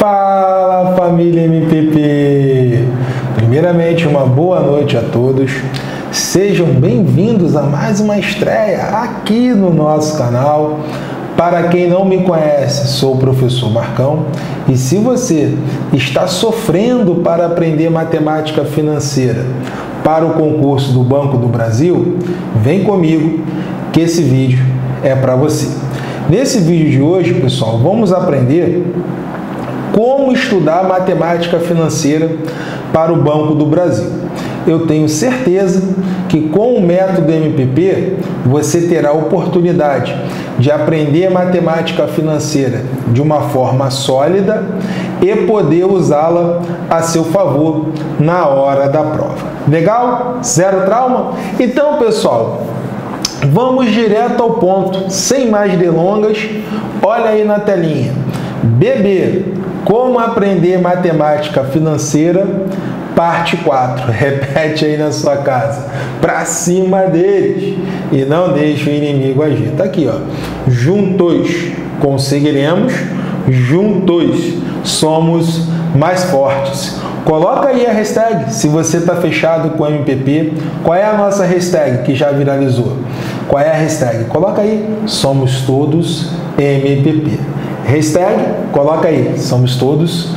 Fala, família MPP! Primeiramente, uma boa noite a todos. Sejam bem-vindos a mais uma estreia aqui no nosso canal. Para quem não me conhece, sou o professor Marcão e se você está sofrendo para aprender matemática financeira para o concurso do Banco do Brasil, vem comigo que esse vídeo é para você. Nesse vídeo de hoje, pessoal, vamos aprender como estudar matemática financeira para o Banco do Brasil. Eu tenho certeza que com o método MPP você terá a oportunidade de aprender matemática financeira de uma forma sólida e poder usá-la a seu favor na hora da prova. Legal? Zero trauma? Então, pessoal, vamos direto ao ponto, sem mais delongas. Olha aí na telinha. Bebê, como aprender matemática financeira, parte 4. Repete aí na sua casa. Pra cima deles. E não deixe o inimigo agir. Tá aqui, ó. Juntos conseguiremos. Juntos somos mais fortes. Coloca aí a hashtag, se você está fechado com o MPP. Qual é a nossa hashtag que já viralizou? Qual é a hashtag? Coloca aí, somos todos MPP. Hashtag, coloca aí, somos todos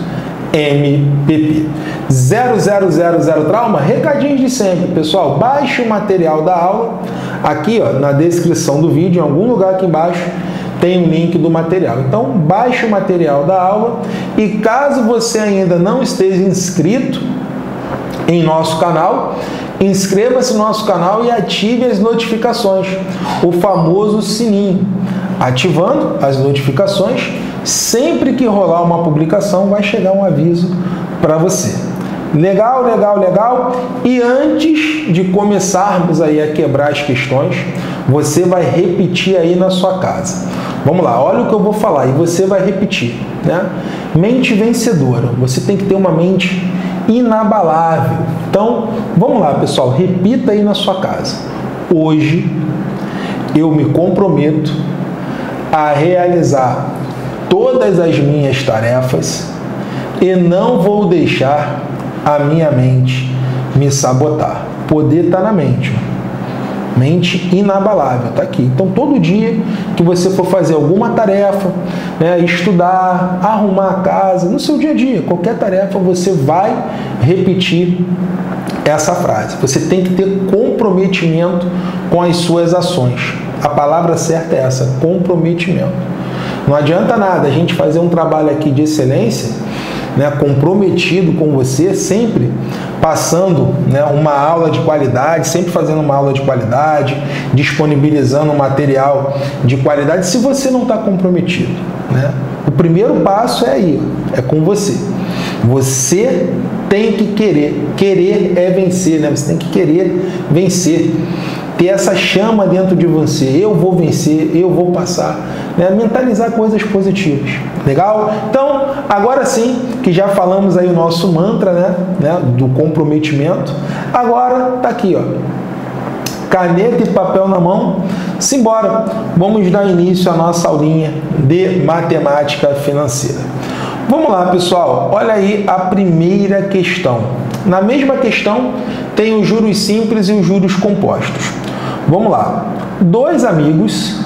MPP. 0000 trauma, recadinhos de sempre, pessoal. Baixe o material da aula. Aqui, ó, na descrição do vídeo, em algum lugar aqui embaixo, tem um link do material. Então, baixe o material da aula e caso você ainda não esteja inscrito em nosso canal, inscreva-se no nosso canal e ative as notificações, o famoso sininho. Ativando as notificações, sempre que rolar uma publicação, vai chegar um aviso para você. Legal, legal, legal? E antes de começarmos aí a quebrar as questões, você vai repetir aí na sua casa. Vamos lá, olha o que eu vou falar e você vai repetir, né? Mente vencedora. Você tem que ter uma mente inabalável. Então, vamos lá, pessoal, repita aí na sua casa. Hoje eu me comprometo a realizar todas as minhas tarefas e não vou deixar a minha mente me sabotar. Poder está na mente. Mente inabalável, está aqui. Então, todo dia que você for fazer alguma tarefa, né, estudar, arrumar a casa, no seu dia a dia, qualquer tarefa, você vai repetir essa frase. Você tem que ter comprometimento com as suas ações. A palavra certa é essa, comprometimento. Não adianta nada a gente fazer um trabalho aqui de excelência, né, comprometido com você, sempre passando, né, uma aula de qualidade, sempre fazendo uma aula de qualidade, disponibilizando um material de qualidade, se você não está comprometido, né? O primeiro passo é aí, é com você. Você tem que querer. Querer é vencer, né? Você tem que querer vencer. Ter essa chama dentro de você, eu vou vencer, eu vou passar, né? Mentalizar coisas positivas, legal? Então, agora sim, que já falamos aí o nosso mantra, né, do comprometimento, agora tá aqui, ó, caneta e papel na mão, simbora, vamos dar início à nossa aulinha de matemática financeira. Vamos lá, pessoal, olha aí a primeira questão. Na mesma questão tem os juros simples e os juros compostos. Vamos lá. Dois amigos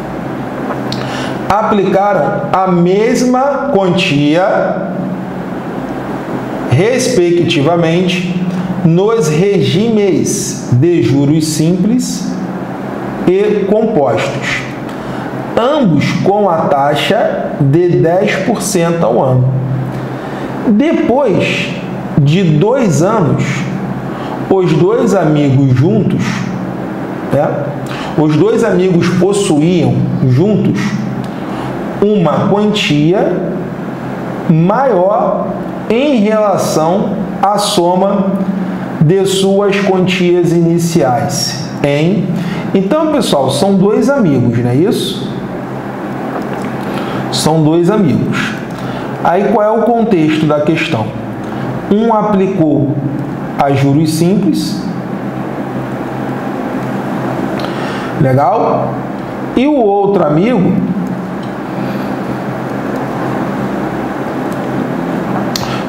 aplicaram a mesma quantia, respectivamente, nos regimes de juros simples e compostos, ambos com a taxa de 10% ao ano. Depois de 2 anos, os dois amigos juntos, né, os dois amigos possuíam juntos uma quantia maior em relação à soma de suas quantias iniciais. Então, pessoal, são dois amigos, não é isso? São dois amigos. Aí, qual é o contexto da questão? Um aplicou a juros simples, legal? E o outro amigo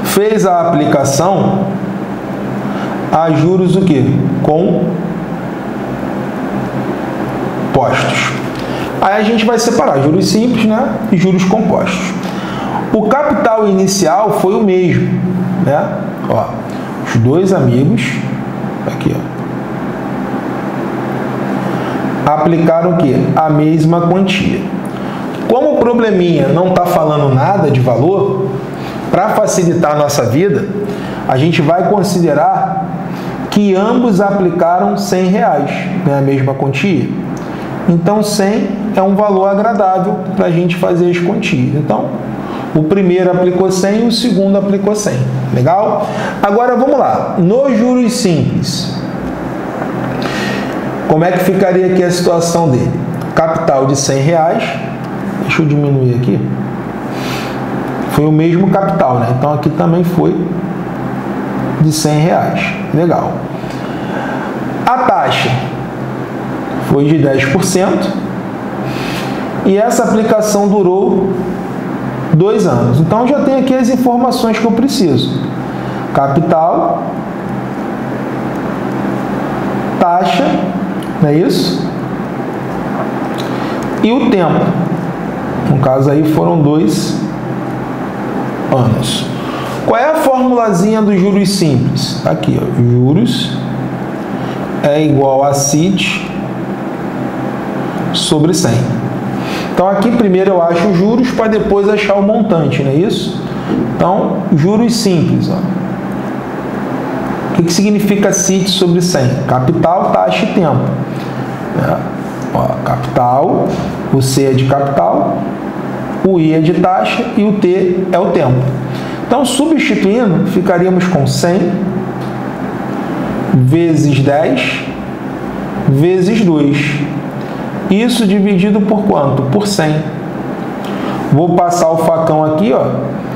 fez a aplicação a juros o quê? Compostos. Aí a gente vai separar juros simples, né, e juros compostos. O capital inicial foi o mesmo, né? Ó, os dois amigos aqui, ó, aplicaram o quê? A mesma quantia. Como o probleminha não está falando nada de valor, para facilitar a nossa vida, a gente vai considerar que ambos aplicaram R$100, né, a mesma quantia. Então, 100 é um valor agradável para a gente fazer as quantias. Então, o primeiro aplicou 100 e o segundo aplicou 100. Legal? Agora, vamos lá. Nos juros simples, como é que ficaria aqui a situação dele? Capital de R$100. Deixa eu diminuir aqui. Foi o mesmo capital, né? Então, aqui também foi de R$100. Legal. A taxa foi de 10%. E essa aplicação durou 2 anos. Então, já tem aqui as informações que eu preciso. Capital, taxa, não é isso? E o tempo. No caso aí foram 2 anos. Qual é a formulazinha dos juros simples? Aqui, ó, juros é igual a CIT sobre 100. Então, aqui primeiro eu acho os juros para depois achar o montante, não é isso? Então, juros simples. Ó. O que significa CIT sobre 100? Capital, taxa e tempo. Ó, capital, o C é de capital, o I é de taxa e o T é o tempo. Então, substituindo, ficaríamos com 100 vezes 10 vezes 2. Isso dividido por quanto? Por 100. Vou passar o facão aqui, ó.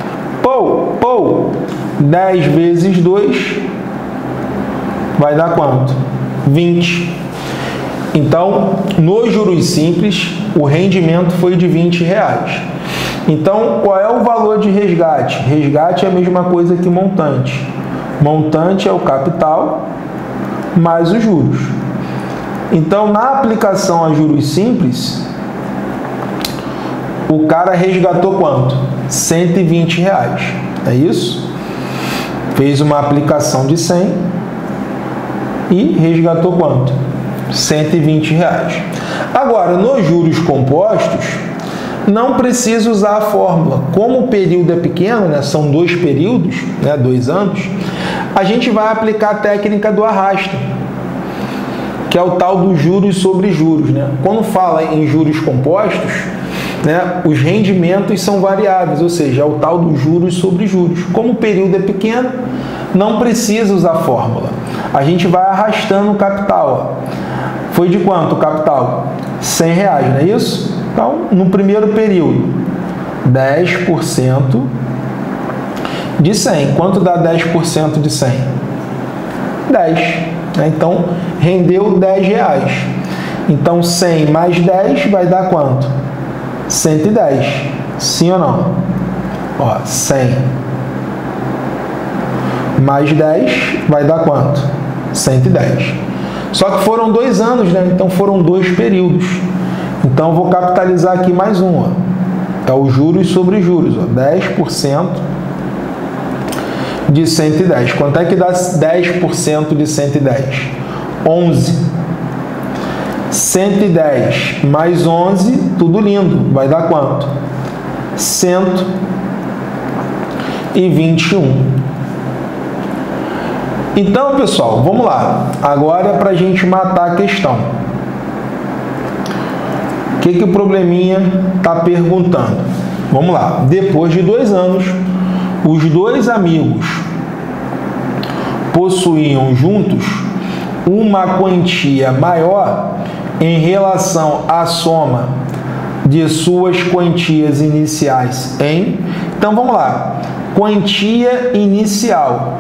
10 vezes 2 vai dar quanto? 20. Então, nos juros simples, o rendimento foi de R$20. Então, qual é o valor de resgate? Resgate é a mesma coisa que montante. Montante é o capital mais os juros. Então, na aplicação a juros simples, o cara resgatou quanto? R$120. É isso? Fez uma aplicação de 100 e resgatou quanto? R$120. Agora, nos juros compostos, não precisa usar a fórmula. Como o período é pequeno, né, são 2 períodos, né, 2 anos, a gente vai aplicar a técnica do arrasto, que é o tal dos juros sobre juros, né? Quando fala em juros compostos, né, os rendimentos são variáveis, ou seja, é o tal dos juros sobre juros. Como o período é pequeno, não precisa usar fórmula. A gente vai arrastando o capital. Ó. Foi de quanto o capital? R$100, não é isso? Então, no primeiro período, 10% de 100. Quanto dá 10% de 100? 10. Então, rendeu R$10. Então, 100 mais 10 vai dar quanto? 110. Sim ou não? Ó, 100 mais 10 vai dar quanto? 110. Só que foram 2 anos, né? Então, foram 2 períodos. Então, eu vou capitalizar aqui mais um. Ó. É o juros sobre juros. Ó. 10% de 110. Quanto é que dá 10% de 110? 11. 110 mais 11, tudo lindo. Vai dar quanto? 121. Então, pessoal, vamos lá. Agora é para a gente matar a questão. O que o probleminha está perguntando? Vamos lá. Depois de 2 anos, os 2 amigos possuíam juntos uma quantia maior em relação à soma de suas quantias iniciais em... Então, vamos lá. Quantia inicial.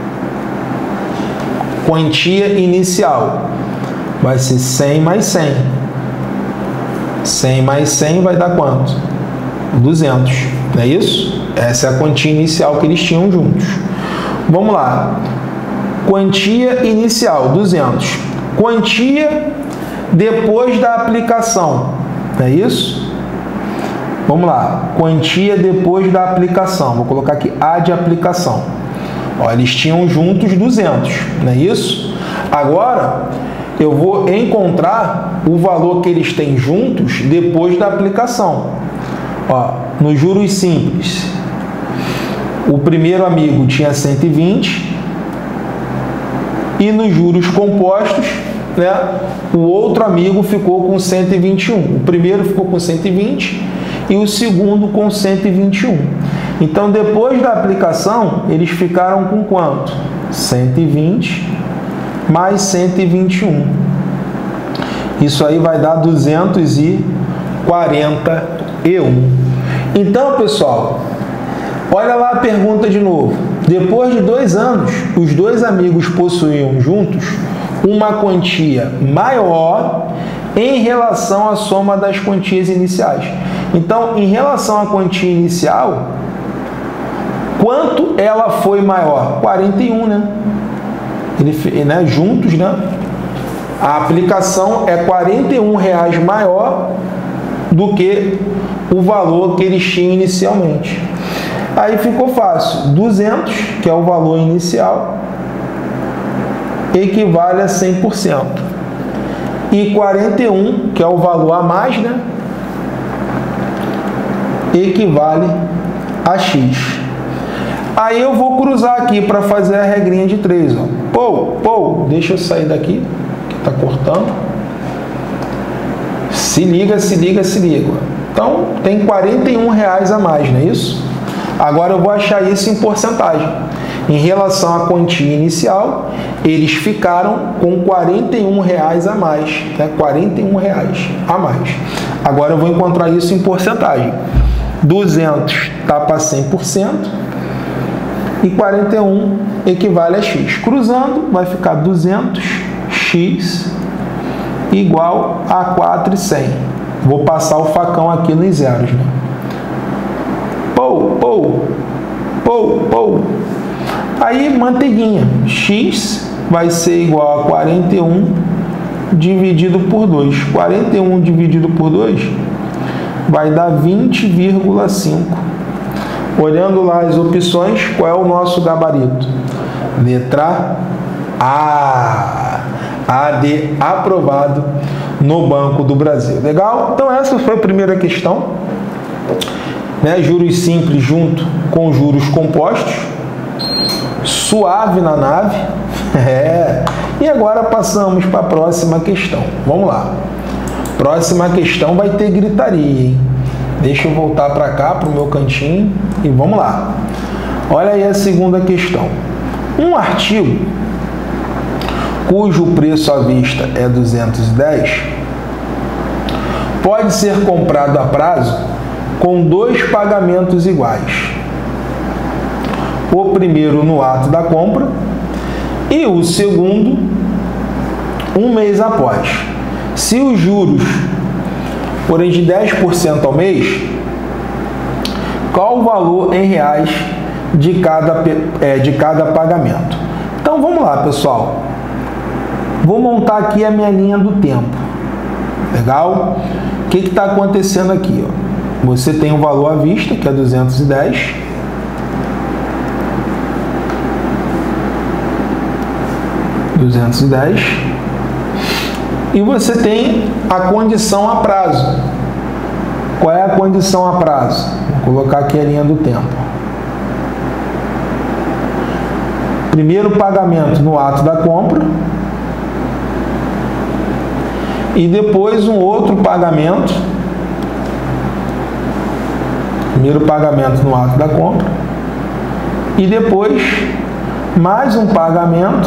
Quantia inicial vai ser 100 mais 100. 100 mais 100 vai dar quanto? 200. Não é isso? Essa é a quantia inicial que eles tinham juntos. Vamos lá. Quantia inicial, 200. Quantia depois da aplicação. Não é isso? Vamos lá. Quantia depois da aplicação. Vou colocar aqui A de aplicação. Ó, eles tinham juntos 200. Não é isso? Agora, eu vou encontrar o valor que eles têm juntos depois da aplicação. Ó, nos juros simples, o primeiro amigo tinha 120 e nos juros compostos, né, o outro amigo ficou com 121. O primeiro ficou com 120 e o segundo com 121. Então, depois da aplicação, eles ficaram com quanto? 120 mais 121. Isso aí vai dar 241. Então, pessoal, olha lá a pergunta de novo. Depois de 2 anos, os dois amigos possuíam juntos uma quantia maior em relação à soma das quantias iniciais. Então, em relação à quantia inicial, quanto ela foi maior? 41, né? Juntos, né? A aplicação é R$41 maior do que o valor que eles tinham inicialmente. Aí ficou fácil. 200, que é o valor inicial, equivale a 100%. E 41, que é o valor a mais, né? Equivale a X. Aí eu vou cruzar aqui para fazer a regrinha de 3. Deixa eu sair daqui, que está cortando. Se liga, se liga, se liga. Então, tem R$41 a mais, não é isso? Agora eu vou achar isso em porcentagem. Em relação à quantia inicial, eles ficaram com R$41 a mais. Né? R$41 a mais. Agora eu vou encontrar isso em porcentagem. 200 está para 100% e 41 equivale a X. Cruzando, vai ficar 200x igual a 4,100. Vou passar o facão aqui nos zeros. Né? Aí, manteiguinha. X vai ser igual a 41 dividido por 2. 41 dividido por 2 vai dar 20,5. Olhando lá as opções, qual é o nosso gabarito? Letra A. A de aprovado no Banco do Brasil. Legal? Então essa foi a primeira questão. Né? Juros simples junto com juros compostos. Suave na nave. E agora passamos para a próxima questão. Vamos lá. Próxima questão vai ter gritaria, hein? Deixa eu voltar para cá, para o meu cantinho, e vamos lá. Olha aí a segunda questão. Um artigo cujo preço à vista é 210 pode ser comprado a prazo com 2 pagamentos iguais. O primeiro no ato da compra e o segundo um mês após. Se os juros forem de 10% ao mês, qual o valor em reais de cada pagamento? Então vamos lá, pessoal. Vou montar aqui a minha linha do tempo. Legal? O que está acontecendo aqui? Ó? Você tem um valor à vista, que é 210. E você tem a condição a prazo. Qual é a condição a prazo? Vou colocar aqui a linha do tempo. Primeiro pagamento no ato da compra. E depois um outro pagamento. Primeiro pagamento no ato da compra. E depois mais um pagamento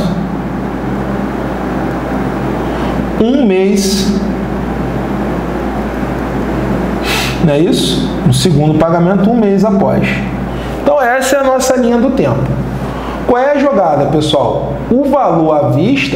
um mês, não é isso? O segundo pagamento um mês após. Então essa é a nossa linha do tempo. Qual é a jogada, pessoal? O valor à vista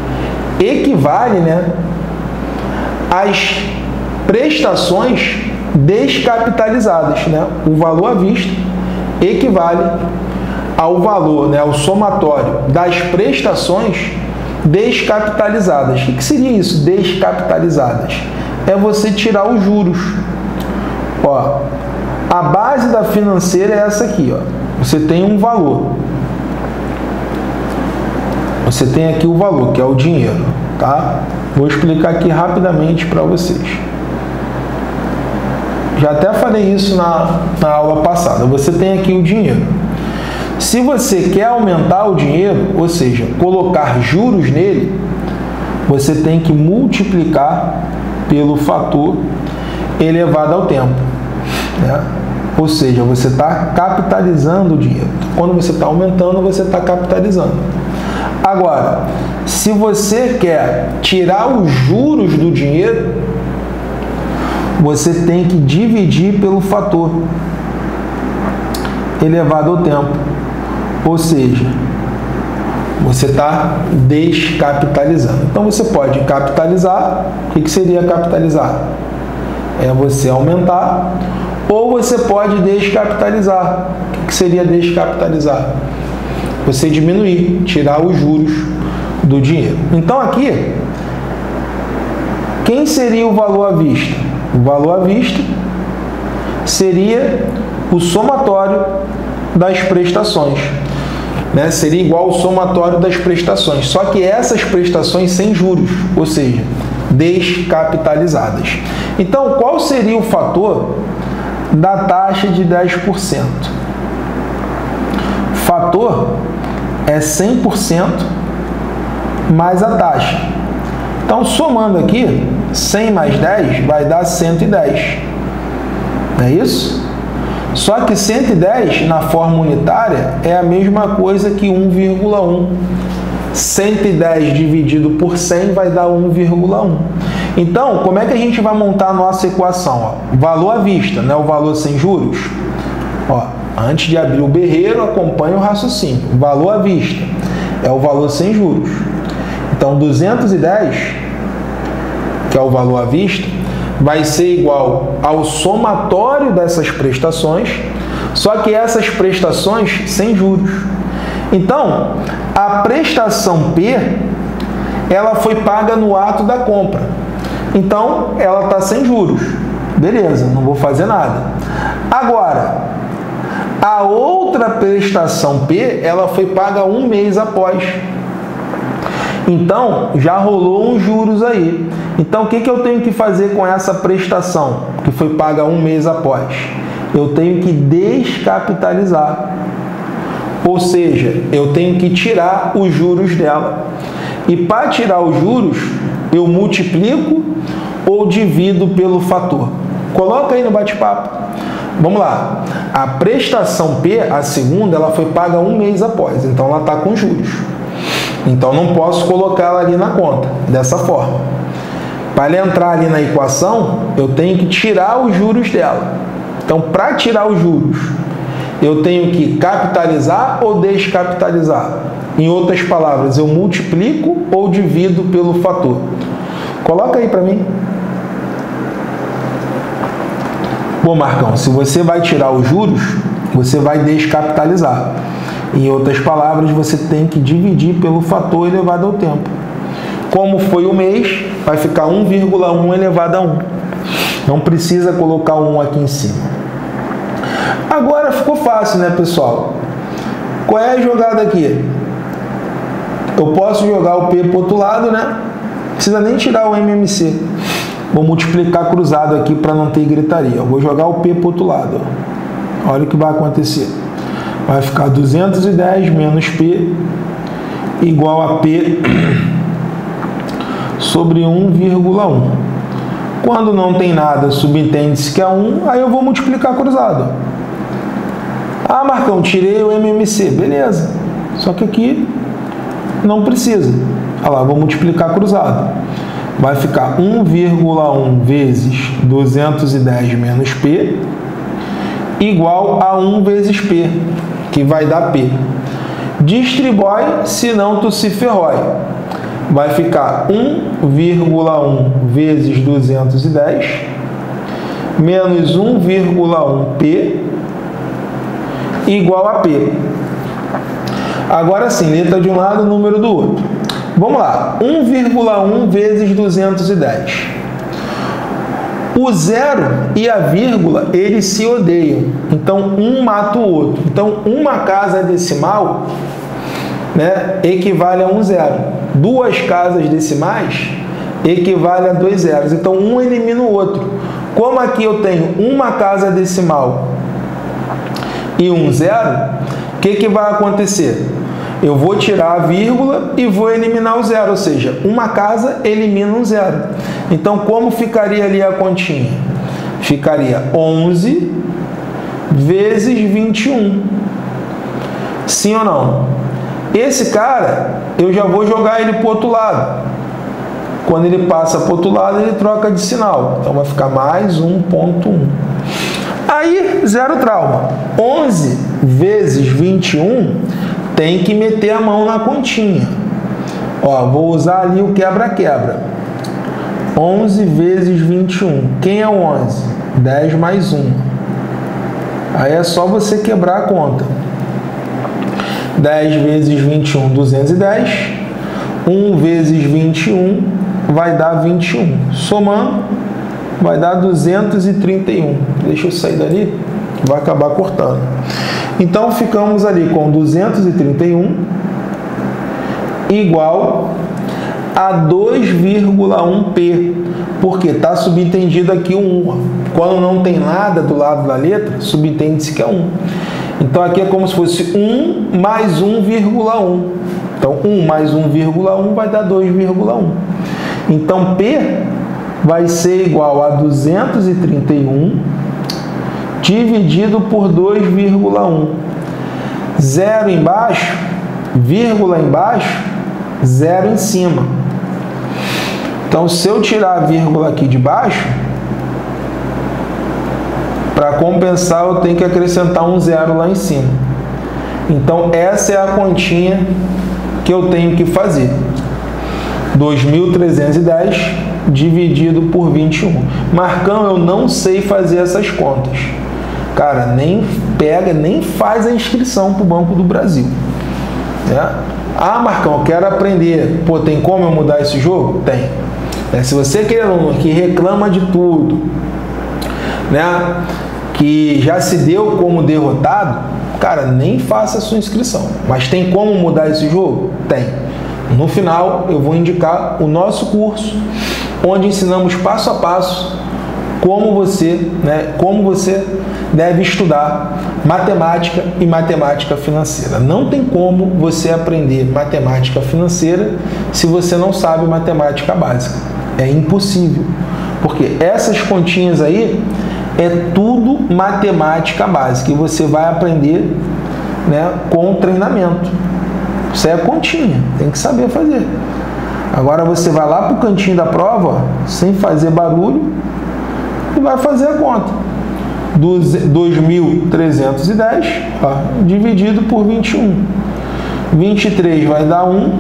equivale, né, às prestações descapitalizadas, né? O valor à vista equivale ao valor, né, ao somatório das prestações descapitalizadas. O que seria isso, descapitalizadas? É você tirar os juros. Ó, a base da financeira é essa aqui, ó. Você tem um valor. Você tem aqui o valor, que é o dinheiro, tá? Vou explicar aqui rapidamente para vocês. Já até falei isso na aula passada. Você tem aqui o dinheiro. Se você quer aumentar o dinheiro, ou seja, colocar juros nele, você tem que multiplicar pelo fator elevado ao tempo, né? Ou seja, você está capitalizando o dinheiro. Quando você está aumentando, você está capitalizando. Agora, se você quer tirar os juros do dinheiro, você tem que dividir pelo fator elevado ao tempo. Ou seja, você está descapitalizando. Então, você pode capitalizar. O que seria capitalizar? É você aumentar. Ou você pode descapitalizar. O que seria descapitalizar? Você diminuir, tirar os juros do dinheiro. Então, aqui, quem seria o valor à vista? O valor à vista seria o somatório das prestações, né? Seria igual ao somatório das prestações, só que essas prestações sem juros, ou seja, descapitalizadas. Então, qual seria o fator da taxa de 10%? Fator é 100% mais a taxa. Então, somando aqui, 100 mais 10 vai dar 110. Não é isso? Só que 110 na forma unitária é a mesma coisa que 1,1. 110 dividido por 100 vai dar 1,1. Então, como é que a gente vai montar a nossa equação? Ó, valor à vista, né? O valor sem juros. Ó, antes de abrir o berreiro, acompanhe o raciocínio. Valor à vista é o valor sem juros. Então, 210, que é o valor à vista, vai ser igual ao somatório dessas prestações, só que essas prestações sem juros. Então, a prestação P, ela foi paga no ato da compra. Então, ela está sem juros. Beleza, não vou fazer nada. Agora, a outra prestação P, ela foi paga um mês após. Então, já rolou uns juros aí. Então, o que eu tenho que fazer com essa prestação que foi paga um mês após? Eu tenho que descapitalizar. Ou seja, eu tenho que tirar os juros dela. E para tirar os juros, eu multiplico ou divido pelo fator. Coloca aí no bate-papo. Vamos lá. A prestação P, a segunda, ela foi paga um mês após. Então, ela está com juros. Então, não posso colocá-la ali na conta, dessa forma. Para ela entrar ali na equação, eu tenho que tirar os juros dela. Então, para tirar os juros, eu tenho que capitalizar ou descapitalizar? Em outras palavras, eu multiplico ou divido pelo fator? Coloca aí para mim. Bom, Marcão, se você vai tirar os juros, você vai descapitalizar. Em outras palavras, você tem que dividir pelo fator elevado ao tempo. Como foi o mês, vai ficar 1,1 elevado a 1. Não precisa colocar o 1 aqui em cima. Agora ficou fácil, né, pessoal? Qual é a jogada aqui? Eu posso jogar o P para o outro lado, né? Não precisa nem tirar o MMC. Vou multiplicar cruzado aqui para não ter gritaria. Eu vou jogar o P para o outro lado. Olha o que vai acontecer. Vai ficar 210 menos P igual a P sobre 1,1. Quando não tem nada, subentende-se que é 1, aí eu vou multiplicar cruzado. Ah, Marcão, tirei o MMC. Beleza. Só que aqui não precisa. Olha lá, vou multiplicar cruzado. Vai ficar 1,1 vezes 210 menos P igual a 1 vezes P, que vai dar P. Distribui, senão tu se ferrói. Vai ficar 1,1 vezes 210 menos 1,1P igual a P. Agora sim, letra de um lado, número do outro. Vamos lá, 1,1 vezes 210. O zero e a vírgula, eles se odeiam. Então, um mata o outro. Então, uma casa decimal, né, equivale a um zero. Duas casas decimais equivale a dois zeros. Então, um elimina o outro. Como aqui eu tenho uma casa decimal e um zero, o que vai acontecer? Eu vou tirar a vírgula e vou eliminar o zero, ou seja, uma casa elimina um zero. Então, como ficaria ali a continha? Ficaria 11 vezes 21. Sim ou não? Esse cara, eu já vou jogar ele para o outro lado. Quando ele passa para o outro lado, ele troca de sinal. Então, vai ficar mais 1,1. Aí, zero trauma. 11 vezes 21, tem que meter a mão na continha. Ó, vou usar ali o quebra-quebra. 11 vezes 21. Quem é o 11? 10 mais 1. Aí é só você quebrar a conta. 10 vezes 21, 210. 1 vezes 21 vai dar 21. Somando, vai dar 231. Deixa eu sair dali, vai acabar cortando. Então, ficamos ali com 231 igual a 2,1P, porque está subentendido aqui o 1. Quando não tem nada do lado da letra, subentende-se que é 1. Então, aqui é como se fosse 1 mais 1,1. Então, 1 mais 1,1 vai dar 2,1. Então, P vai ser igual a 231 dividido por 2,1. Zero embaixo, vírgula embaixo, zero em cima. Então, se eu tirar a vírgula aqui de baixo, para compensar, eu tenho que acrescentar um zero lá em cima. Então, essa é a continha que eu tenho que fazer. 2.310 dividido por 21. Marcão, eu não sei fazer essas contas. Cara, nem pega, nem faz a inscrição para o Banco do Brasil. Né? Ah, Marcão, eu quero aprender. Pô, tem como eu mudar esse jogo? Tem. Se você é aluno que reclama de tudo, né, que já se deu como derrotado, cara, nem faça a sua inscrição. Mas tem como mudar esse jogo? Tem. No final, eu vou indicar o nosso curso, onde ensinamos passo a passo como você deve estudar matemática e matemática financeira. Não tem como você aprender matemática financeira se você não sabe matemática básica. É impossível, porque essas continhas aí é tudo matemática básica e você vai aprender, né, com o treinamento. Isso é continha, tem que saber fazer. Agora você vai lá para o cantinho da prova, sem fazer barulho, e vai fazer a conta. 2.310 dividido por 21. 23 vai dar 1.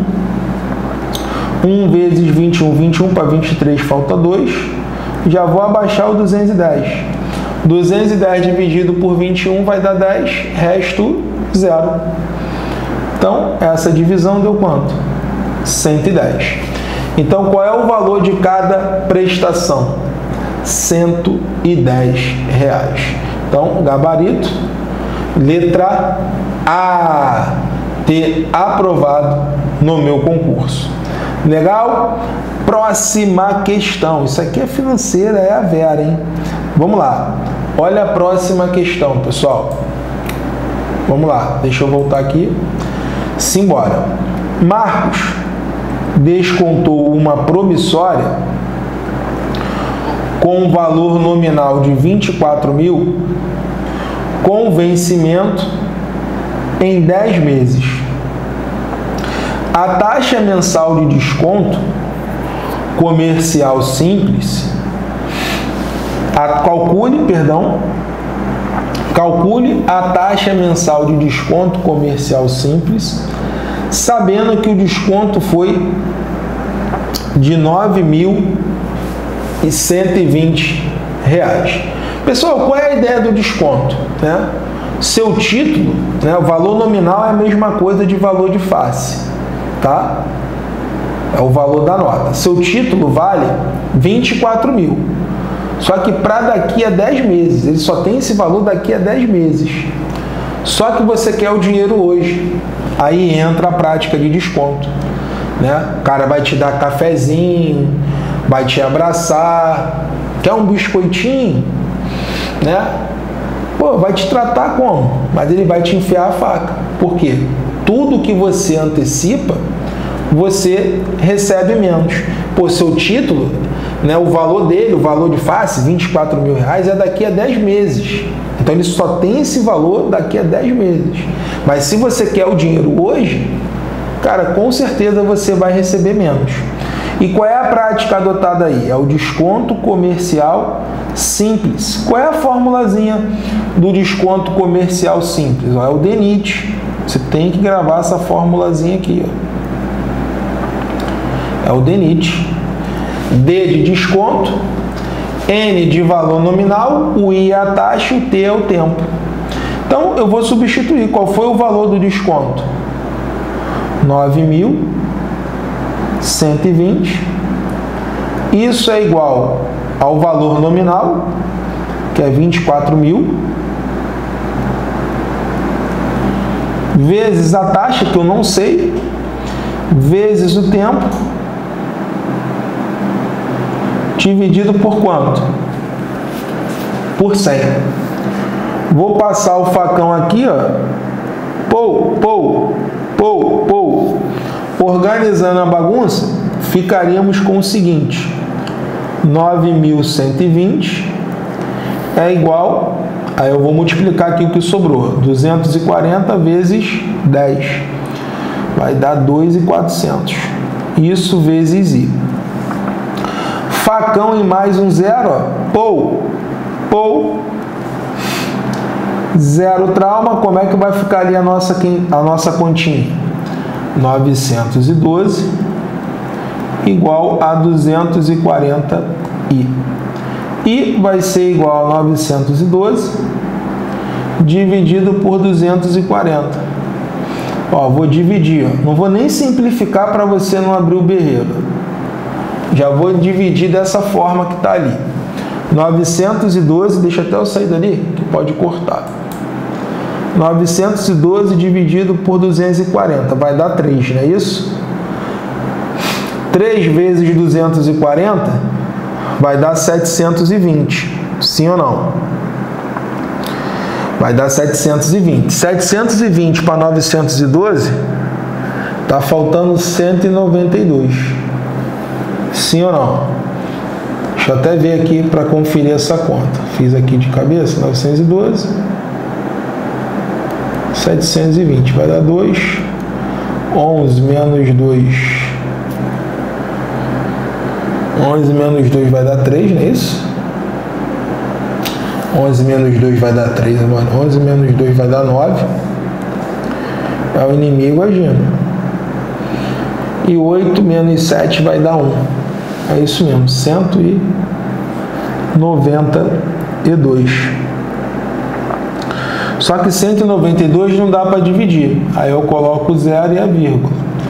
1 vezes 21, 21 para 23 falta 2. Já vou abaixar o 210. 210 dividido por 21 vai dar 10, resto 0. Então, essa divisão deu quanto? 110. Então, qual é o valor de cada prestação? R$110. Então, gabarito, letra A, ter aprovado no meu concurso. Legal? Próxima questão. Isso aqui é financeira, é a Vera, hein? Vamos lá. Olha a próxima questão, pessoal. Vamos lá. Deixa eu voltar aqui. Simbora. Marcos descontou uma promissória com um valor nominal de 24.000 com vencimento em 10 meses. A taxa mensal de desconto comercial simples, calcule a taxa mensal de desconto comercial simples, sabendo que o desconto foi de R$9.120. Pessoal, qual é a ideia do desconto? Né? Seu título, né, o valor nominal é a mesma coisa de valor de face, tá? É o valor da nota. Seu título vale 24 mil. Só que para daqui a 10 meses, ele só tem esse valor daqui a 10 meses. Só que você quer o dinheiro hoje. Aí entra a prática de desconto, né? O cara vai te dar cafezinho, vai te abraçar, quer um biscoitinho, né? Pô, vai te tratar como? Mas ele vai te enfiar a faca. Por quê? Tudo que você antecipa, você recebe menos. Pô, seu título, né, o valor dele, o valor de face, 24 mil reais, é daqui a 10 meses. Então ele só tem esse valor daqui a 10 meses. Mas se você quer o dinheiro hoje, cara, com certeza você vai receber menos. E qual é a prática adotada aí? É o desconto comercial simples. Qual é a formulazinha do desconto comercial simples? É o DENIT. Você tem que gravar essa formulazinha aqui, ó. É o DENIT. D de desconto, N de valor nominal, o I é a taxa, o T é o tempo. Então, eu vou substituir. Qual foi o valor do desconto? 9.120. Isso é igual ao valor nominal, que é 24 mil, vezes a taxa, que eu não sei, vezes o tempo, dividido por quanto? Por 100. Vou passar o facão aqui, ó. Organizando a bagunça, ficaríamos com o seguinte: 9.120 é igual, aí eu vou multiplicar aqui o que sobrou, 240 vezes 10, vai dar 2.400. Isso vezes I. Facão e mais um zero, ó. Zero trauma. Como é que vai ficar ali a nossa continha? 912 igual a 240 I. I vai ser igual a 912 dividido por 240. Ó, vou dividir, ó. Não vou nem simplificar para você não abrir o berreiro. Já vou dividir dessa forma que está ali. 912, deixa até eu sair dali, que pode cortar. 912 dividido por 240, vai dar 3, não é isso? 3 vezes 240 vai dar 720, sim ou não? Vai dar 720. 720 para 912, está faltando 192. Sim ou não? Deixa eu até ver aqui para conferir essa conta. Fiz aqui de cabeça, 912, 720, vai dar 2, 11 menos 2, 11 menos 2 vai dar 3, não é isso? 11 menos 2 vai dar 3, mano. 11 menos 2 vai dar 9. É o inimigo agindo. E 8 menos 7 vai dar 1. É isso mesmo, 192. Só que 192 não dá para dividir. Aí eu coloco o zero e a vírgula.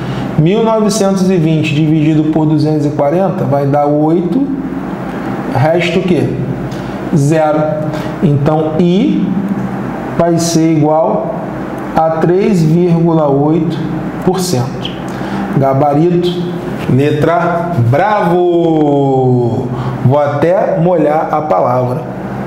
1920 dividido por 240 vai dar 8. Resta o quê? 0. Então, I vai ser igual a 3,8%. Gabarito, letra bravo. Vou até molhar a palavra.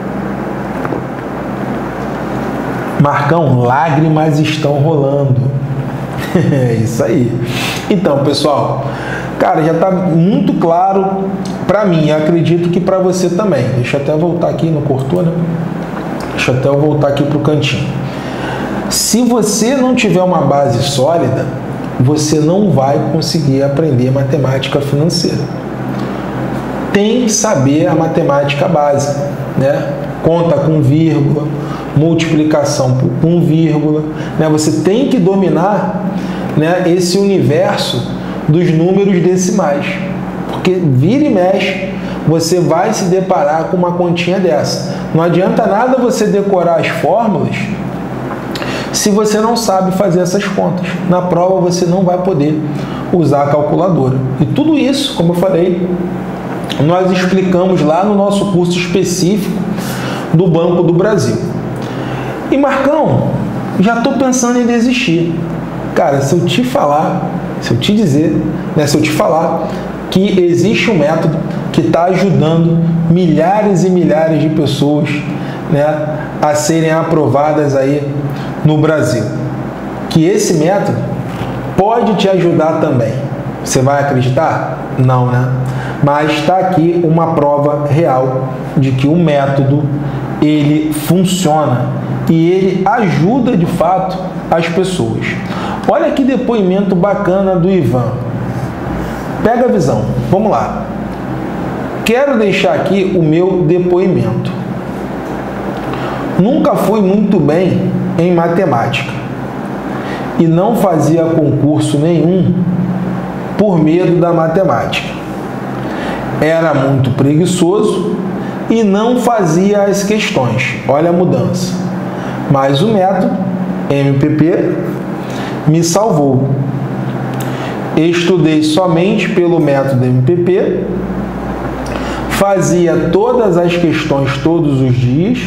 Marcão, lágrimas estão rolando. É isso aí. Então, pessoal, cara, já está muito claro para mim. Acredito que para você também. Deixa eu até voltar aqui, não cortou, né? Deixa eu até voltar aqui para o cantinho. Se você não tiver uma base sólida, você não vai conseguir aprender matemática financeira. Tem que saber a matemática básica, né? Conta com vírgula, multiplicação com vírgula, né? Você tem que dominar, né, esse universo dos números decimais, porque vira e mexe você vai se deparar com uma continha dessa. Não adianta nada você decorar as fórmulas se você não sabe fazer essas contas. Na prova você não vai poder usar a calculadora. E tudo isso, como eu falei, nós explicamos lá no nosso curso específico do Banco do Brasil. E Marcão, já estou pensando em desistir. Cara, se eu te falar que existe um método que está ajudando milhares e milhares de pessoas, né, a serem aprovadas aí no Brasil, que esse método pode te ajudar também. Você vai acreditar? Não, né? Mas está aqui uma prova real de que o método ele funciona e ele ajuda de fato as pessoas. Olha que depoimento bacana do Ivan. Pega a visão. Vamos lá. Quero deixar aqui o meu depoimento. Nunca fui muito bem em matemática e não fazia concurso nenhum por medo da matemática. Era muito preguiçoso e não fazia as questões. Olha a mudança. Mas o método MPP me salvou. Estudei somente pelo método MPP, fazia todas as questões todos os dias,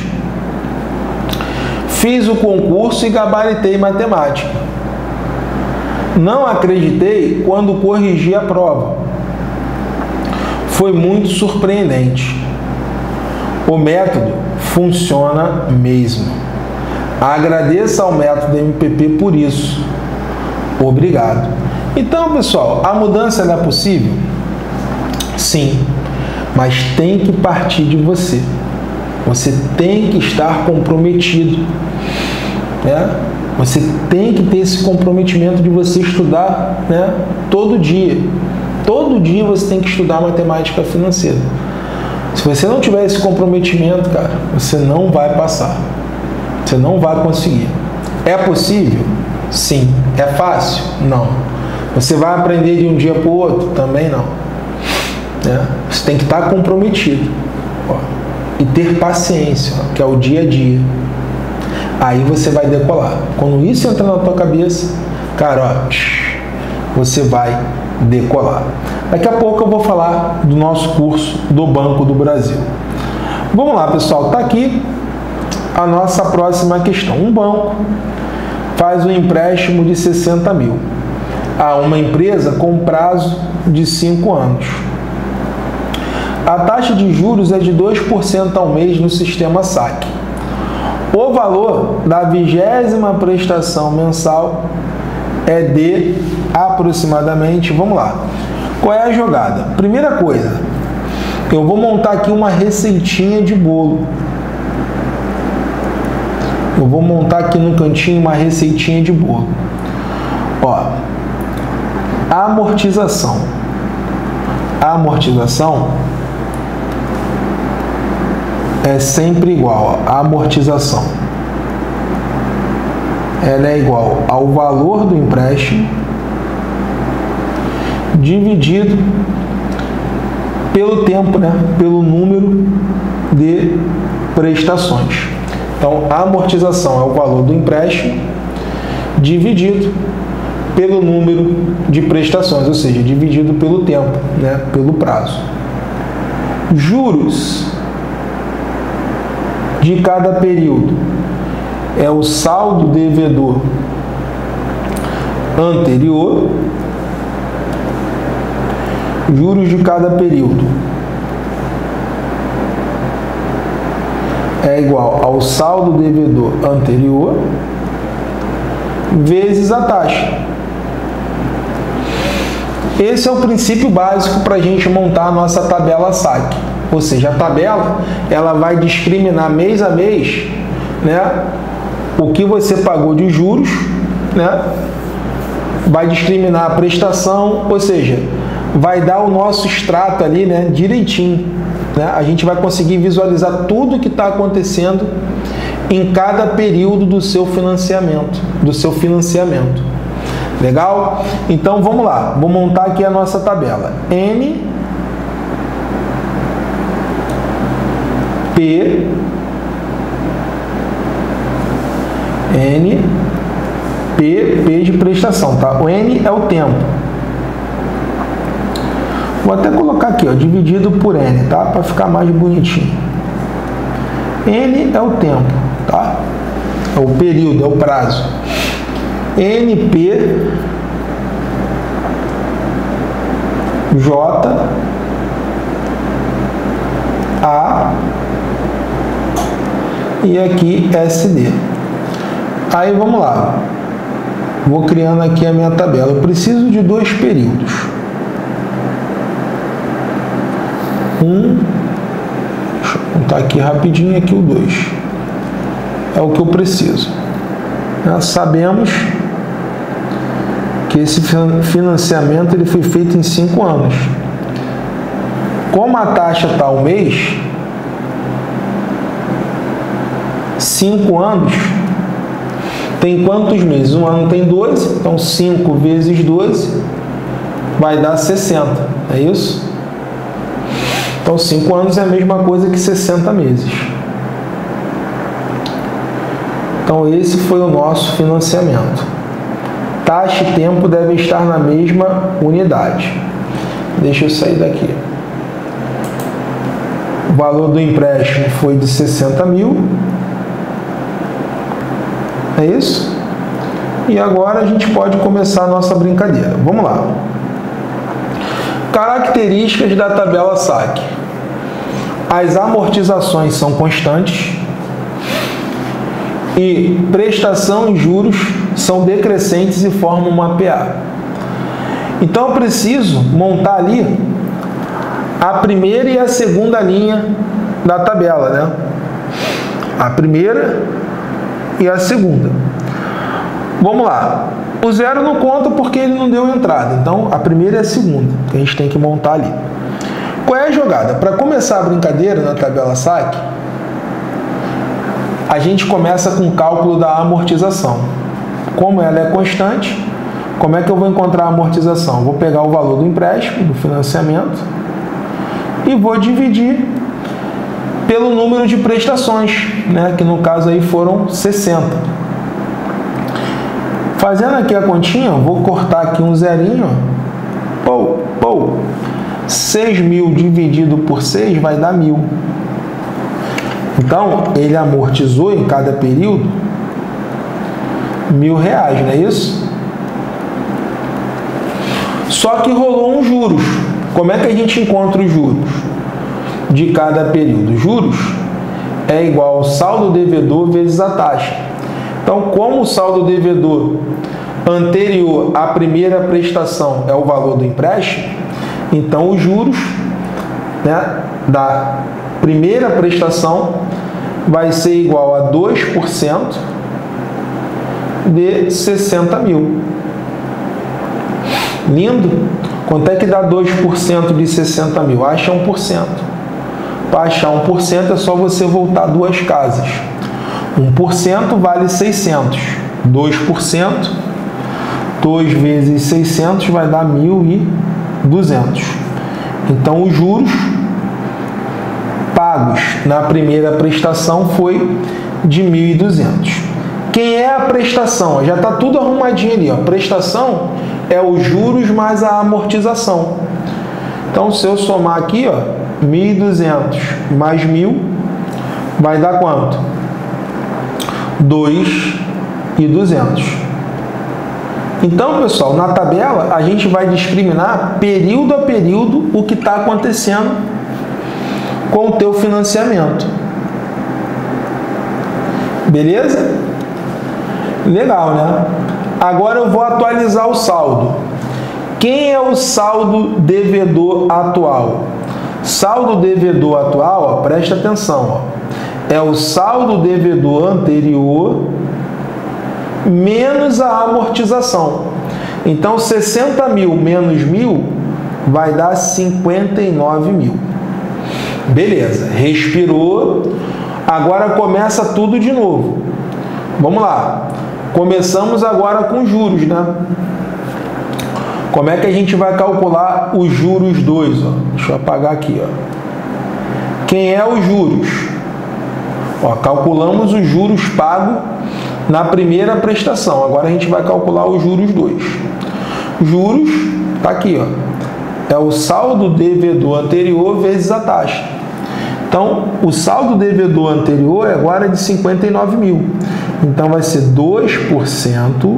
fiz o concurso e gabaritei matemática. Não acreditei quando corrigi a prova. Foi muito surpreendente. O método funciona mesmo. Agradeça ao método MPP por isso. Obrigado. Então, pessoal, a mudança é possível? Sim, mas tem que partir de você. Você tem que estar comprometido, né? Você tem que ter esse comprometimento de você estudar, né, todo dia. Todo dia você tem que estudar matemática financeira. Se você não tiver esse comprometimento, cara, você não vai passar. Você não vai conseguir. É possível? Sim. É fácil? Não. Você vai aprender de um dia para o outro? Também não. Né? Você tem que estar comprometido. Ó, e ter paciência, ó, que é o dia a dia. Aí você vai decolar. Quando isso entrar na tua cabeça, cara, ó, você vai decolar. Daqui a pouco eu vou falar do nosso curso do Banco do Brasil. Vamos lá, pessoal. Está aqui a nossa próxima questão. Um banco faz um empréstimo de 60 mil a uma empresa com prazo de 5 anos. A taxa de juros é de 2% ao mês no sistema saque. O valor da 20ª prestação mensal é de aproximadamente, vamos lá, qual é a jogada? Primeira coisa, eu vou montar aqui uma receitinha de bolo. Eu vou montar aqui no cantinho uma receitinha de bolo. Ó, a amortização. A amortização é sempre igual. A amortização ela é igual ao valor do empréstimo dividido pelo tempo, né? Pelo número de prestações. Então, a amortização é o valor do empréstimo dividido pelo número de prestações, ou seja, dividido pelo tempo, né? Pelo prazo. Juros de cada período é o saldo devedor anterior. Juros de cada período é igual ao saldo devedor anterior vezes a taxa. Esse é o princípio básico para a gente montar a nossa tabela saque. Ou seja, a tabela ela vai discriminar mês a mês, né, o que você pagou de juros, né, vai discriminar a prestação, ou seja, vai dar o nosso extrato ali, né, direitinho. Né? A gente vai conseguir visualizar tudo o que está acontecendo em cada período do seu financiamento, Legal? Então vamos lá, vou montar aqui a nossa tabela. N P de prestação, tá? O N é o tempo. Vou até colocar aqui, ó, dividido por N, tá? Para ficar mais bonitinho. N é o tempo, tá? É o período, é o prazo. NP J A e aqui SD. Aí vamos lá. Vou criando aqui a minha tabela. Eu preciso de dois períodos. Deixa eu contar aqui rapidinho aqui o 2. É o que eu preciso. Nós sabemos que esse financiamento ele foi feito em 5 anos. Como a taxa está ao mês, 5 anos tem quantos meses? Um ano tem 12, então 5 vezes 12 vai dar 60, é isso? Então 5 anos é a mesma coisa que 60 meses. Então esse foi o nosso financiamento. Taxa e tempo devem estar na mesma unidade. Deixa eu sair daqui. O valor do empréstimo foi de 60 mil. É isso? E agora a gente pode começar a nossa brincadeira. Vamos lá. Características da tabela SAC. As amortizações são constantes e prestação e juros são decrescentes e formam uma PA. Então eu preciso montar ali a primeira e a segunda linha da tabela, né? A primeira e a segunda. Vamos lá. O zero não conta porque ele não deu entrada. Então, a primeira e a segunda que a gente tem que montar ali. Qual é a jogada? Para começar a brincadeira na tabela SAC, a gente começa com o cálculo da amortização. Como ela é constante, como é que eu vou encontrar a amortização? Vou pegar o valor do empréstimo, do financiamento, e vou dividir pelo número de prestações, né? Que no caso aí foram 60. Fazendo aqui a continha, vou cortar aqui um zerinho. 6.000 dividido por 6 vai dar 1.000. Então, ele amortizou em cada período R$1.000, não é isso? Só que rolou uns juros. Como é que a gente encontra os juros de cada período? Juros é igual ao saldo devedor vezes a taxa. Então, como o saldo devedor anterior à primeira prestação é o valor do empréstimo, então os juros, né, da primeira prestação vai ser igual a 2% de 60 mil. Lindo? Quanto é que dá 2% de 60 mil? Acha 1%. Para achar 1% é só você voltar 2 casas. 1% vale 600. 2%, 2 vezes 600 vai dar 1.200. Então, os juros pagos na primeira prestação foi de 1.200. Quem é a prestação? Já está tudo arrumadinho ali. Ó. Prestação é os juros mais a amortização. Então, se eu somar aqui, ó, 1.200 mais 1.000, vai dar quanto? 2.200. Então, pessoal, na tabela, a gente vai discriminar período a período o que está acontecendo com o teu financiamento. Beleza? Legal, né? Agora eu vou atualizar o saldo. Quem é o saldo devedor atual? Saldo devedor atual, ó, presta atenção, ó, é o saldo devedor anterior menos a amortização. Então, 60 mil menos 1.000 vai dar 59 mil. Beleza, respirou. Agora começa tudo de novo. Vamos lá. Começamos agora com juros, né? Como é que a gente vai calcular os juros 2? Ó? Deixa eu apagar aqui. Ó. Quem é os juros? Ó, calculamos os juros pagos na primeira prestação. Agora a gente vai calcular os juros 2. Juros, tá aqui, ó. É o saldo devedor anterior vezes a taxa. Então, o saldo devedor anterior agora é de 59 mil. Então, vai ser 2%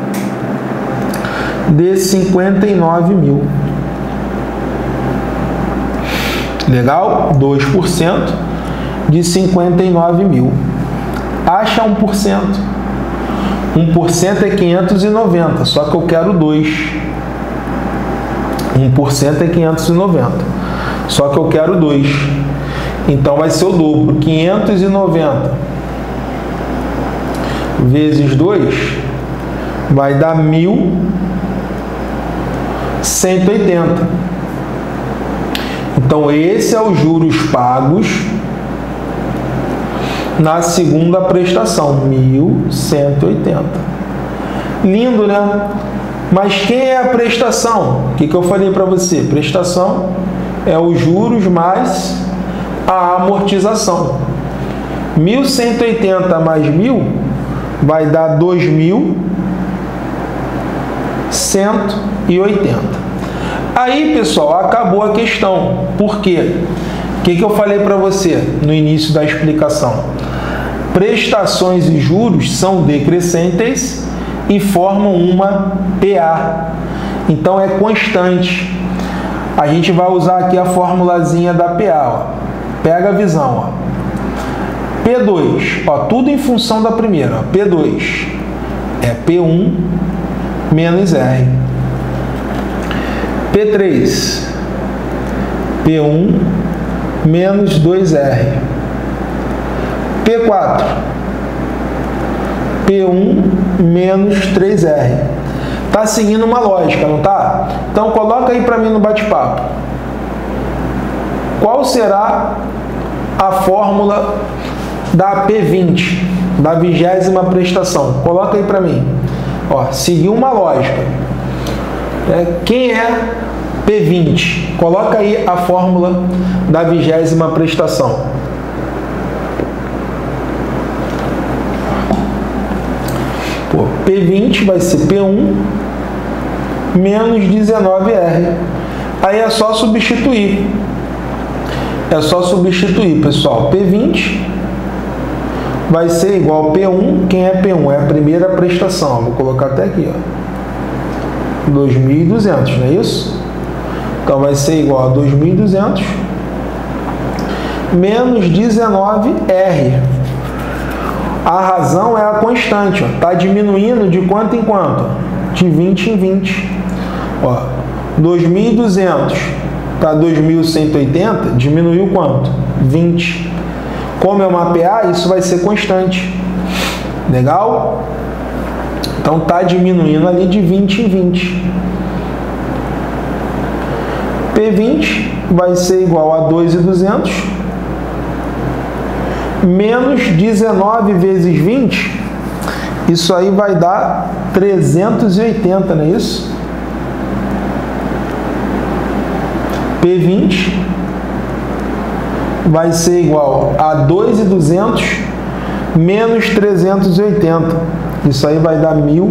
de 59 mil. Legal? 2% de 59 mil. Acha 1%. 1% é 590, só que eu quero 2. 1% é 590, só que eu quero 2. Então, vai ser o dobro. 590 vezes 2 vai dar 1.180. Então, esse é os juros pagos na segunda prestação, 1.180. Lindo, né? Mas quem é a prestação? O que eu falei para você? Prestação é os juros mais a amortização. 1.180 mais 1.000 vai dar 2.180. Aí, pessoal, acabou a questão. Por quê? O que eu falei para você no início da explicação? Prestações e juros são decrescentes e formam uma PA. Então, é constante. A gente vai usar aqui a formulazinha da PA. Ó. Pega a visão. Ó. P2, ó, tudo em função da primeira. Ó. P2 é P1 menos R. P3, P1 menos 2R. P4, P1 menos 3R. Tá seguindo uma lógica, não tá? Então, coloca aí para mim no bate-papo. Qual será a fórmula da P20, da 20ª prestação? Coloca aí para mim. Ó, seguiu uma lógica. Quem é P20? Coloca aí a fórmula da 20ª prestação. Pô, P20 vai ser P1 menos 19R. Aí é só substituir. É só substituir, pessoal. P20 vai ser igual a P1. Quem é P1? É a primeira prestação. Vou colocar até aqui, ó. 2.200, não é isso? Então, vai ser igual a 2.200 menos 19R. A razão é a constante. Está diminuindo de quanto em quanto? De 20 em 20. Ó, 2.200 para 2.180, diminuiu quanto? 20. Como é uma PA, isso vai ser constante. Legal? Então, está diminuindo ali de 20 em 20. P20 vai ser igual a 2.200 menos 19 vezes 20. Isso aí vai dar 380, não é isso? P20 vai ser igual a 2.200 menos 380. Isso aí vai dar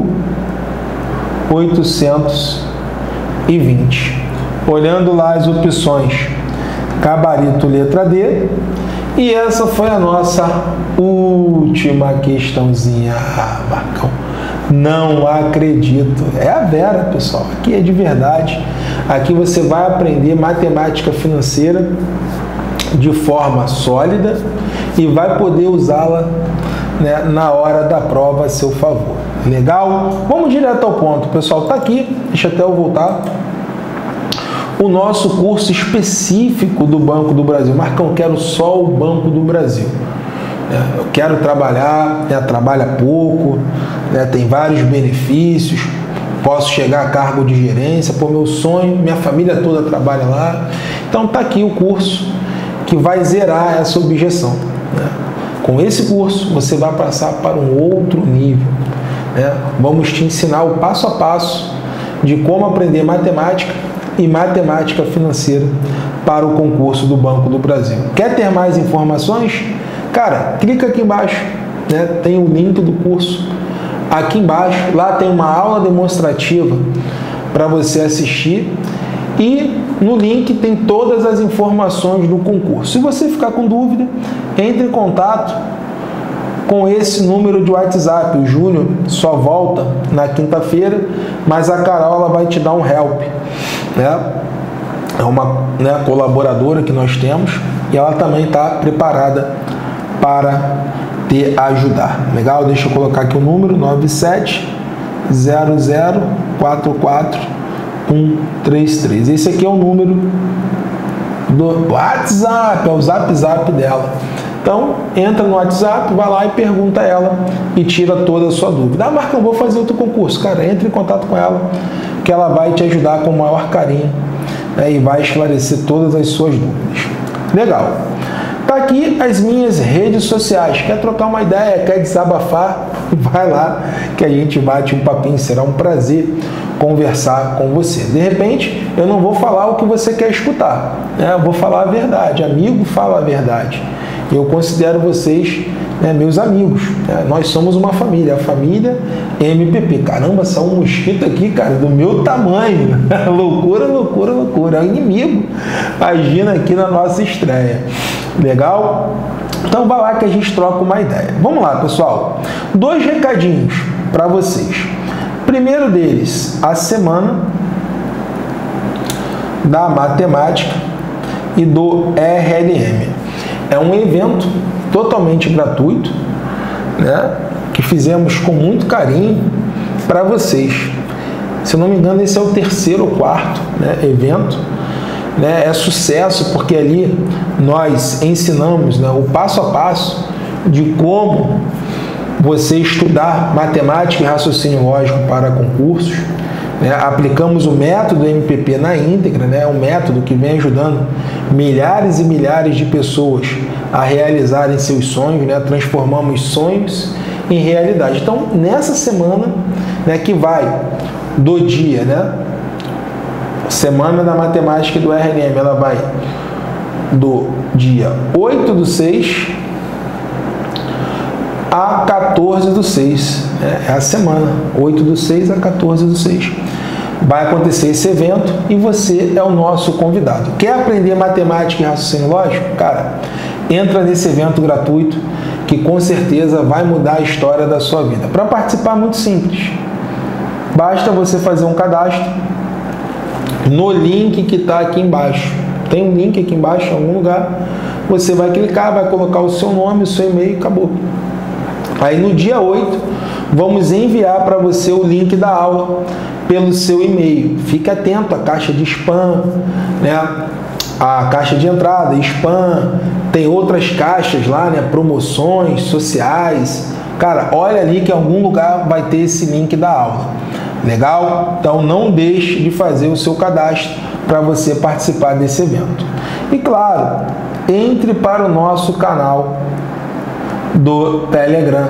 1.820. Olhando lá as opções, gabarito letra D. E essa foi a nossa última questãozinha. Ah, Marcão, não acredito. É a Vera, pessoal. Aqui é de verdade. Aqui você vai aprender matemática financeira de forma sólida e vai poder usá-la, né, na hora da prova a seu favor. Legal? Vamos direto ao ponto. Pessoal, tá aqui. Deixa até eu voltar. O nosso curso específico do Banco do Brasil. Marcão, quero só o Banco do Brasil. Eu quero trabalhar, trabalha pouco, tem vários benefícios, posso chegar a cargo de gerência, pô, meu sonho, minha família toda trabalha lá. Então tá aqui o curso que vai zerar essa objeção. Com esse curso você vai passar para um outro nível. Vamos te ensinar o passo a passo de como aprender matemática e matemática financeira para o concurso do Banco do Brasil. Quer ter mais informações? Cara, clica aqui embaixo, né? Tem o link do curso aqui embaixo. Lá tem uma aula demonstrativa para você assistir e no link tem todas as informações do concurso. Se você ficar com dúvida, entre em contato com esse número de WhatsApp. O Júnior só volta na quinta-feira, mas a Carol ela vai te dar um help, né? É uma, né, colaboradora que nós temos e ela também está preparada para te ajudar. Legal? Deixa eu colocar aqui o número 9700444133. Esse aqui é o número do WhatsApp, é o zap dela. Então, entra no WhatsApp, vai lá e pergunta a ela e tira toda a sua dúvida. Ah, Marcão, vou fazer outro concurso. Cara, entre em contato com ela, que ela vai te ajudar com o maior carinho, né, e vai esclarecer todas as suas dúvidas. Legal. Tá aqui as minhas redes sociais. Quer trocar uma ideia, quer desabafar? Vai lá que a gente bate um papinho. Será um prazer conversar com você. De repente, eu não vou falar o que você quer escutar, né? Eu vou falar a verdade. Amigo fala a verdade. Eu considero vocês, né, meus amigos, né? Nós somos uma família, a família MPP. Caramba, só um mosquito aqui, cara, do meu tamanho. Loucura, loucura, loucura. É o inimigo agindo aqui na nossa estreia. Legal? Então vai lá que a gente troca uma ideia. Vamos lá, pessoal. 2 recadinhos para vocês. Primeiro deles, a semana da matemática e do RLM. É um evento totalmente gratuito, né, que fizemos com muito carinho para vocês. Se eu não me engano, esse é o 3º ou 4º, né, evento. Né, é sucesso porque ali nós ensinamos, né, o passo a passo de como você estudar matemática e raciocínio lógico para concursos. Né, aplicamos o método MPP na íntegra, né, um método que vem ajudando milhares e milhares de pessoas a realizarem seus sonhos, né, transformamos sonhos em realidade. Então, nessa semana, né, que vai do dia, né, semana da matemática e do RLM, ela vai do dia 8/6 a 14/6, é a semana, 8/6 a 14/6. Vai acontecer esse evento e você é o nosso convidado. Quer aprender matemática e raciocínio lógico? Cara, entra nesse evento gratuito que com certeza vai mudar a história da sua vida. Para participar, muito simples. Basta você fazer um cadastro no link que está aqui embaixo. Tem um link aqui embaixo em algum lugar. Você vai clicar, vai colocar o seu nome, o seu e-mail e acabou. Aí no dia 8, vamos enviar para você o link da aula pelo seu e-mail. Fique atento à caixa de spam, né? A caixa de entrada, spam, tem outras caixas lá, né? Promoções sociais. Cara, olha ali que em algum lugar vai ter esse link da aula. Legal? Então não deixe de fazer o seu cadastro para você participar desse evento. E claro, entre para o nosso canal do Telegram.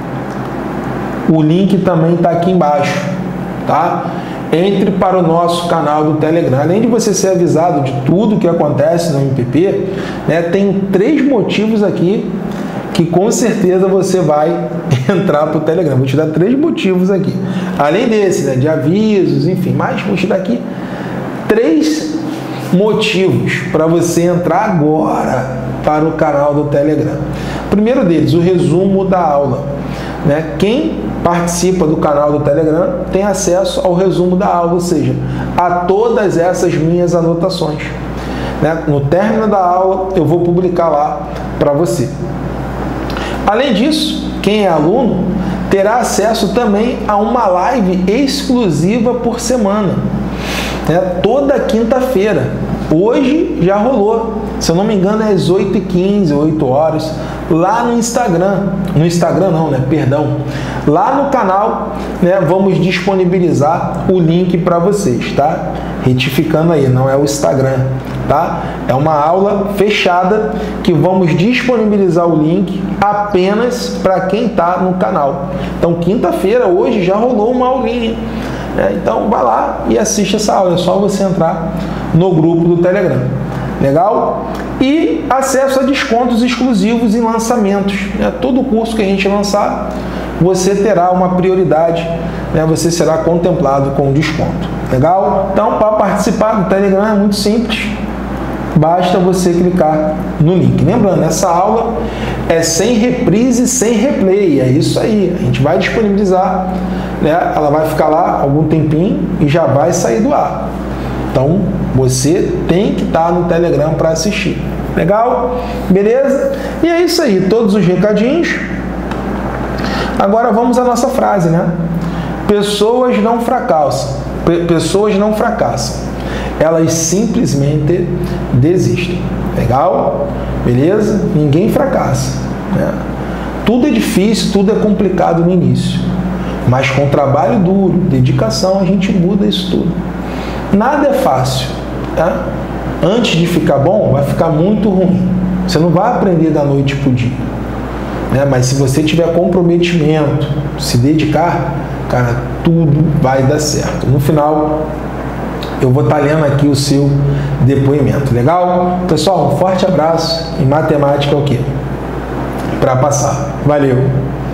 O link também está aqui embaixo, tá? Entre para o nosso canal do Telegram. Além de você ser avisado de tudo que acontece no MPP, né, tem 3 motivos aqui que com certeza você vai entrar para o Telegram. Vou te dar 3 motivos aqui. Além desse, né, de avisos, enfim, mas vou te dar aqui 3 motivos para você entrar agora para o canal do Telegram. Primeiro deles, o resumo da aula. Né? Quem participa do canal do Telegram tem acesso ao resumo da aula, ou seja, a todas essas minhas anotações. Né? No término da aula, eu vou publicar lá para você. Além disso, quem é aluno terá acesso também a uma live exclusiva por semana, né? Toda quinta-feira. Hoje já rolou, se eu não me engano é às 8h15, 8 horas, lá no Instagram. No Instagram não, né? Perdão. Lá no canal, né, vamos disponibilizar o link para vocês, tá? Retificando aí, não é o Instagram, tá? É uma aula fechada que vamos disponibilizar o link apenas para quem está no canal. Então, quinta-feira, hoje, já rolou uma aulinha. Então, vai lá e assiste essa aula. É só você entrar no grupo do Telegram. Legal? E acesso a descontos exclusivos em lançamentos. Né? Todo curso que a gente lançar, você terá uma prioridade, né? Você será contemplado com desconto. Legal? Então, para participar do Telegram é muito simples. Basta você clicar no link. Lembrando, essa aula é sem reprise, sem replay. É isso aí. A gente vai disponibilizar, né? Ela vai ficar lá algum tempinho e já vai sair do ar. Então, você tem que estar no Telegram para assistir. Legal? Beleza? E é isso aí. Todos os recadinhos. Agora vamos à nossa frase, né? Pessoas não fracassam. Pessoas não fracassam. Elas simplesmente desistem. Legal? Beleza? Ninguém fracassa. Né? Tudo é difícil, tudo é complicado no início. Mas com trabalho duro, dedicação, a gente muda isso tudo. Nada é fácil. Tá? Antes de ficar bom, vai ficar muito ruim. Você não vai aprender da noite para o dia. Né? Mas se você tiver comprometimento, se dedicar, cara, tudo vai dar certo. No final, eu vou estar lendo aqui o seu depoimento. Legal? Pessoal, um forte abraço. E matemática é o quê? Para passar. Valeu!